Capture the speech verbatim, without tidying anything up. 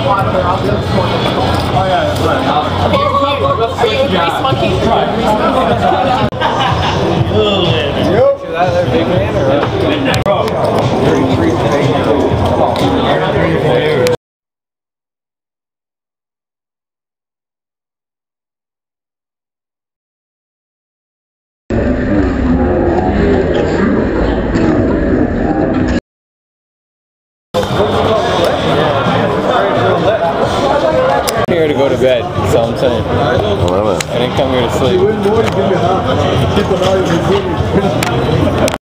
yeah, that's right. Are you a grease monkey? Yep. That other big man or bro? thirty-three years. Here to go to bed, that's all I'm saying. I love it. I didn't come here to sleep.